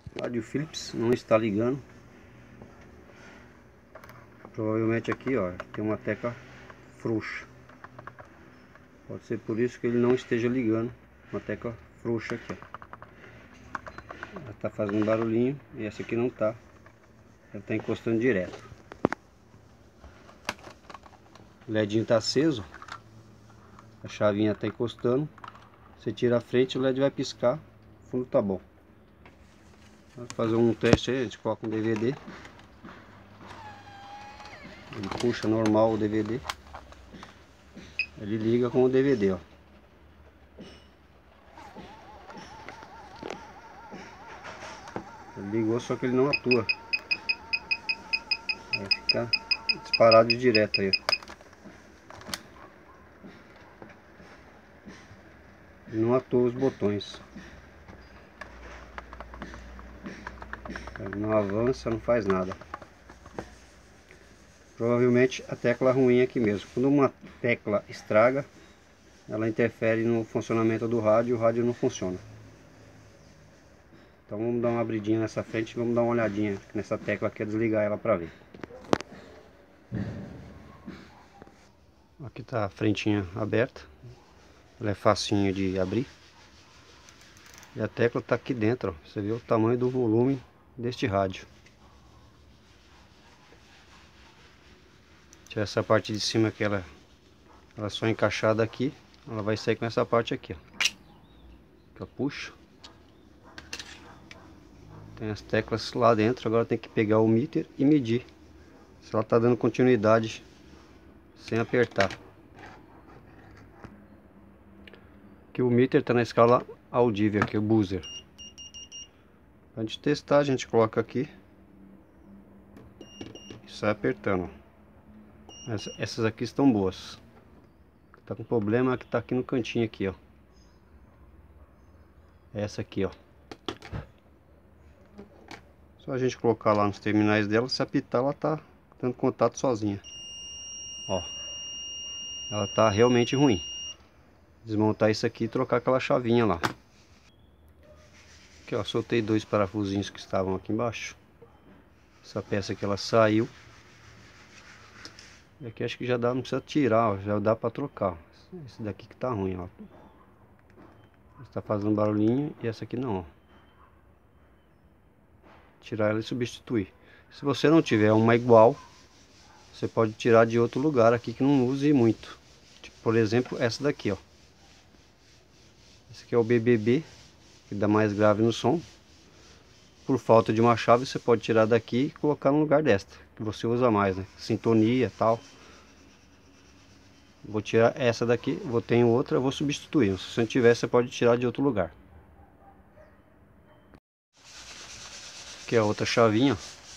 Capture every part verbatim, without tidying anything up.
Rádio Philips não está ligando. Provavelmente aqui, ó, tem uma tecla frouxa. Pode ser por isso que ele não esteja ligando. Uma tecla frouxa aqui, ó. Ela tá fazendo barulhinho e essa aqui não tá. Ela tá encostando direto. O ledinho tá aceso. A chavinha tá encostando. Você tira a frente, o led vai piscar. O fundo tá bom. Vamos fazer um teste aí. A gente coloca um D V D. Ele puxa normal o D V D. Ele liga com o D V D, ó. Ele ligou, só que ele não atua. Vai ficar disparado direto aí, ó. Ele não atua os botões. Ele não avança, não faz nada. Provavelmente a tecla ruim aqui mesmo. Quando uma tecla estraga, ela interfere no funcionamento do rádio e o rádio não funciona. Então vamos dar uma abridinha nessa frente e vamos dar uma olhadinha nessa tecla aqui, desligar ela para ver. Aqui tá a frentinha aberta. Ela é facinho de abrir. E a tecla tá aqui dentro, ó. Você vê o tamanho do volume deste rádio. Tira essa parte de cima que ela, ela só encaixada aqui. Ela vai sair com essa parte aqui, ó. Que eu puxo. Tem as teclas lá dentro. Agora tem que pegar o meter e medir se ela tá dando continuidade sem apertar. Aqui o meter tá na escala audível, aqui o buzzer. Pra gente testar, a gente coloca aqui e sai apertando. Essa, essas aqui estão boas. Tá com problema que tá aqui no cantinho aqui, ó. Essa aqui, ó. Só a gente colocar lá nos terminais dela, se apitar, ela tá dando contato sozinha. Ó. Ela tá realmente ruim. Desmontar isso aqui e trocar aquela chavinha lá. Aqui, ó, soltei dois parafusinhos que estavam aqui embaixo. Essa peça aqui ela saiu. E aqui acho que já dá, não precisa tirar, ó, já dá para trocar. Esse daqui que tá ruim, ó. Está fazendo barulhinho e essa aqui não, ó. Tirar ela e substituir. Se você não tiver uma igual, você pode tirar de outro lugar aqui que não use muito. Tipo, por exemplo, essa daqui, ó. Esse aqui é o B B B, que dá mais grave no som. Por falta de uma chave, você pode tirar daqui e colocar no lugar desta, que você usa mais, né? Sintonia e tal. Vou tirar essa daqui, vou ter outra, vou substituir. Se você não tiver, você pode tirar de outro lugar. Aqui é a outra chavinha.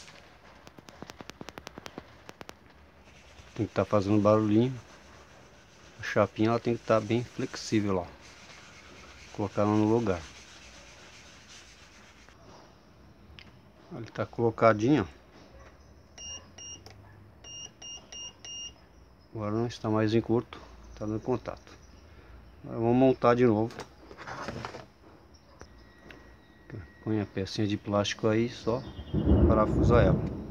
Tem que estar tá fazendo barulhinho. A chapinha ela tem que estar tá bem flexível, ó. Colocar ela no lugar. Ele está colocadinho. Agora não está mais em curto, está dando contato. Agora vamos montar de novo. Põe a pecinha de plástico aí, só parafusar ela.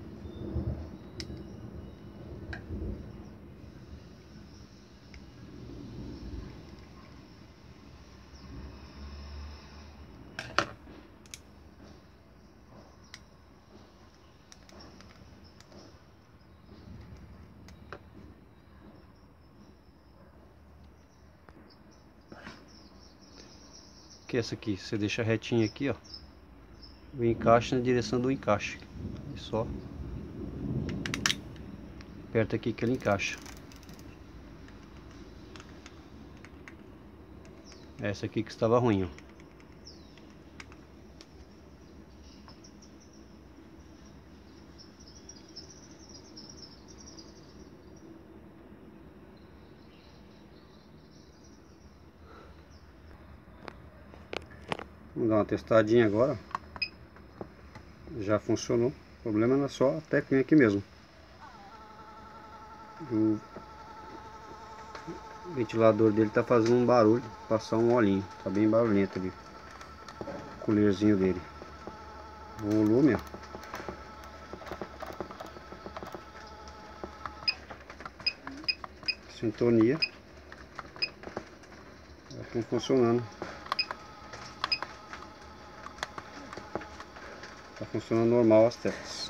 Que essa aqui, você deixa retinho aqui, ó. O encaixe na direção do encaixe. E só aperta aqui que ele encaixa. Essa aqui que estava ruim, ó. Vamos dar uma testadinha agora. Já funcionou. O problema é só a teclinha aqui mesmo. O ventilador dele tá fazendo um barulho. Passar um olhinho. Tá bem barulhento ali. O colherzinho dele. volume, ó. Sintonia. Estão funcionando. Está funcionando normal as teclas.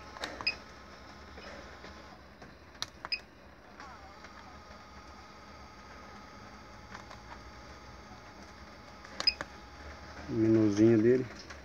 O menuzinho dele.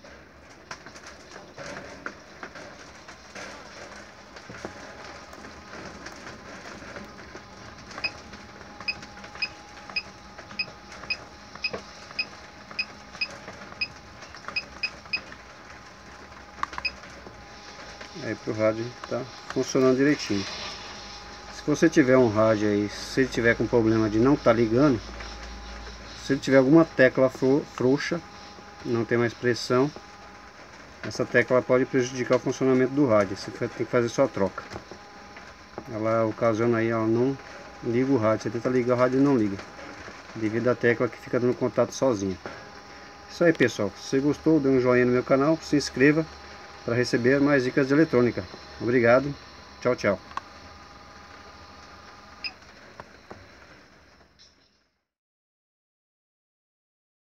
Aí pro rádio tá funcionando direitinho. Se você tiver um rádio aí, se ele tiver com problema de não tá ligando, se ele tiver alguma tecla frouxa, não tem mais pressão, essa tecla pode prejudicar o funcionamento do rádio. Você tem que fazer só a troca. Ela ocasiona aí, ela não liga o rádio. Você tenta ligar o rádio e não liga, devido à tecla que fica dando contato sozinha. Isso aí, pessoal. Se você gostou, dê um joinha no meu canal, se inscreva para receber mais dicas de eletrônica. Obrigado, tchau, tchau.